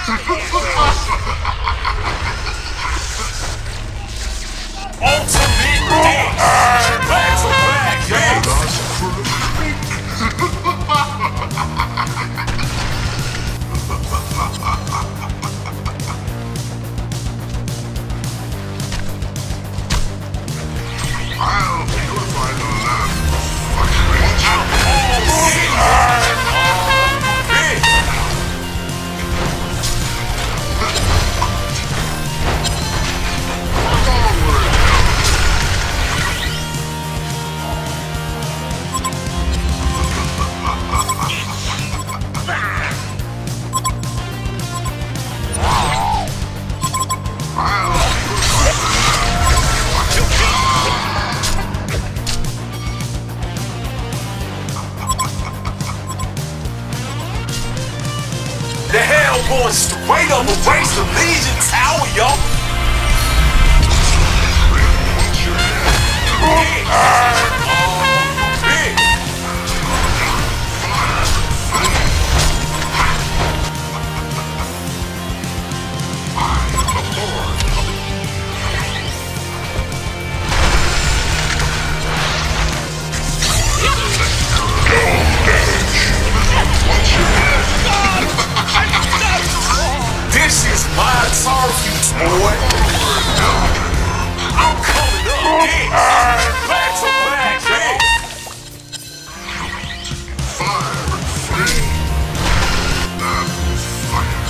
Ultimate dance! Back to back, dance! I'll purify the land. The hell going straight up a race of Legion Tower, yo! This is my target, boy. I'm coming up next. Back to back, man. Fire and flame. That was fire.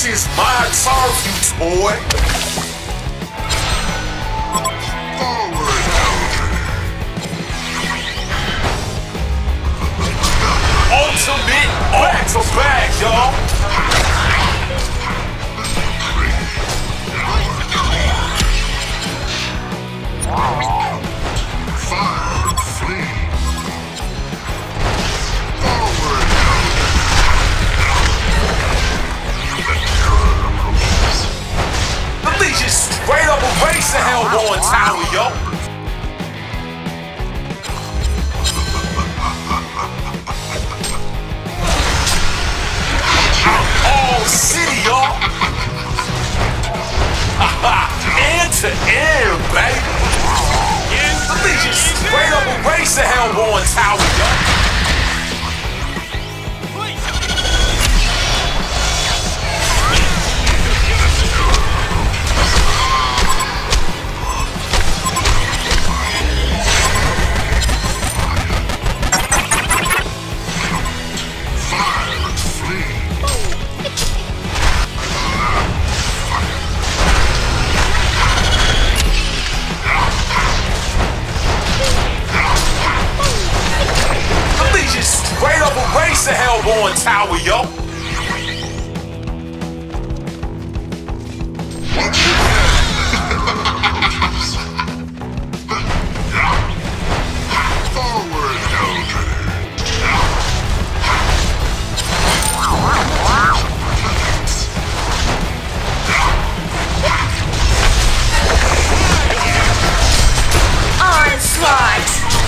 This is my turf, you toy. Forward, Eldred. Ultimate back to back, y'all. Fire and flee. Forward, Eldred. The terror approaches. The Legion straight up erased the Hellborn Tower, yo. All city, y'all. End to end, baby. The Legion straight up erased the Hellborn Tower, yo. Fire and flee. The Legion straight up erased the Hellborn Tower, yo. Forward, Eldred. Onslaught!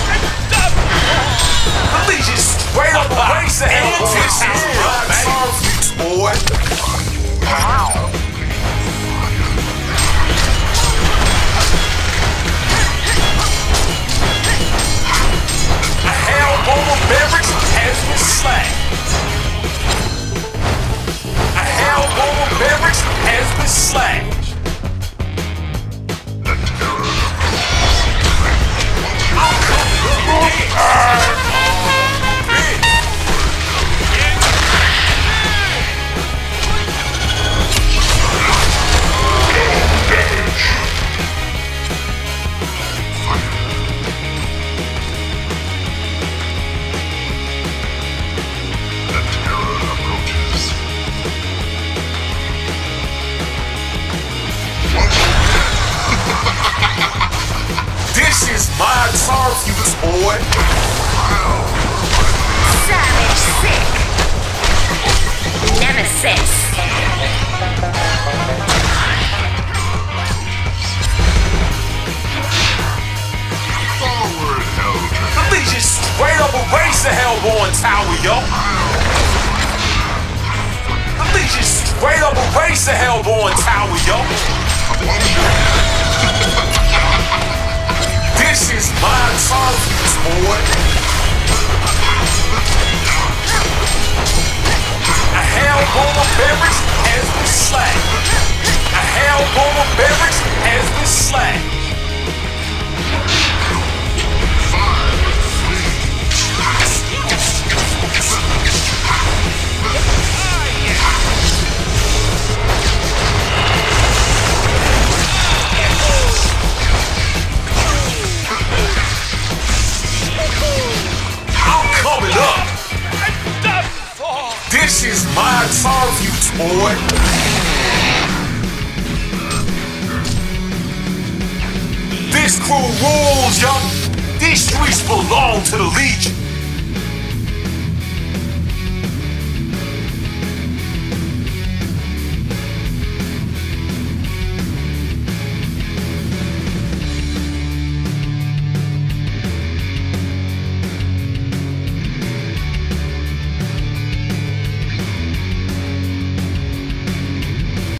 The Legion straight up erased the Hellborn Tower, boy. A Hellborn barracks has been slain. A Hellborn barracks has been slain. The terror I'm coming The terror approaches. This is my turf, you toy. Savage sick! Nemesis! Forward, Eldred. The Legion straight up erased the Hellborn Tower, yo. The Legion straight up erased the Hellborn Tower, yo. This is my turf, you toy. A Hellborn barracks has been slain. A Hellborn barracks has been slain. Fire and flee. I'm coming up. This is my turf, you toy. This crew rules, yo. These streets belong to the Legion.